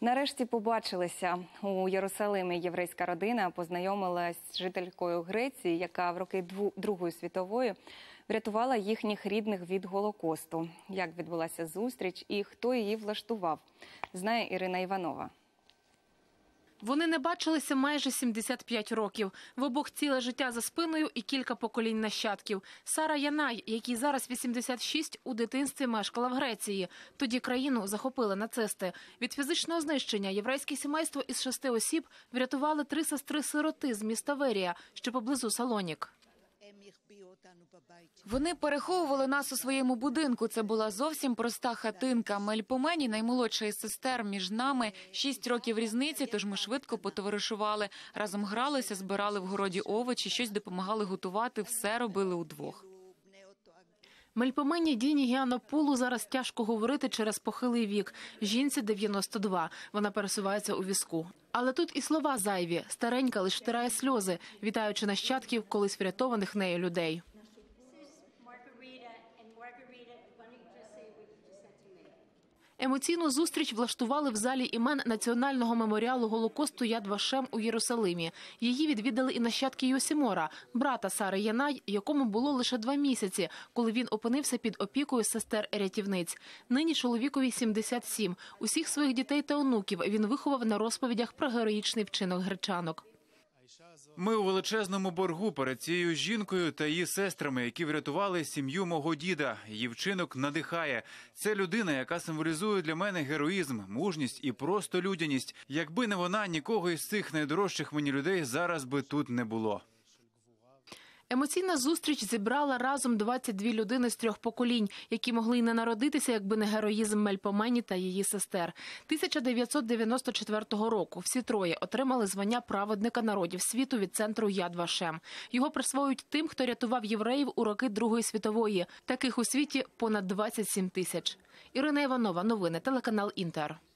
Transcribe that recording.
Нарешті побачилися. У Єрусалимі єврейська родина познайомилась з жителькою Греції, яка в роки Другої світової врятувала їхніх рідних від Голокосту. Як відбулася зустріч і хто її влаштував, знає Ірина Іванова. Вони не бачилися майже 75 років. В обох ціле життя за спиною і кілька поколінь нащадків. Сара Янай, якій зараз 86, у дитинстві мешкала в Греції. Тоді країну захопили нацисти. Від фізичного знищення єврейське сімейство із 6 осіб врятували 3 сестри-сироти з міста Верія, що поблизу Салонік. Вони переховували нас у своєму будинку. Це була зовсім проста хатинка. Мельпомені, наймолодша із сестер, між нами 6 років різниці, тож ми швидко потоваришували. Разом гралися, збирали в городі овочі, щось допомагали готувати, все робили удвох. Мельпомені Діні Гіанопулу зараз тяжко говорити через похилий вік. Жінці 92. Вона пересувається у візку. Але тут і слова зайві. Старенька лише втирає сльози, вітаючи нащадків колись врятованих нею людей. Емоційну зустріч влаштували в залі імен Національного меморіалу Голокосту Яд Вашем у Єрусалимі. Її відвідали і нащадки Йосімора, брата Сари Янай, якому було лише 2 місяці, коли він опинився під опікою сестер-рятівниць. Нині чоловікові 77. Усіх своїх дітей та онуків він виховав на розповідях про героїчний вчинок гречанок. Ми у величезному боргу перед цією жінкою та її сестрами, які врятували сім'ю мого діда. Її вчинок надихає. Це людина, яка символізує для мене героїзм, мужність і просто людяність. Якби не вона, нікого із цих найдорожчих мені людей зараз би тут не було. Емоційна зустріч зібрала разом 22 людини з 3 поколінь, які могли й не народитися, якби не героїзм Мельпомені та її сестер. 1994 року всі 3 отримали звання праведника народів світу від центру Яд Вашем. Його присвоюють тим, хто рятував євреїв у роки Другої світової. Таких у світі понад 27 тисяч. Ірина Іванова, новини, телеканал Інтер.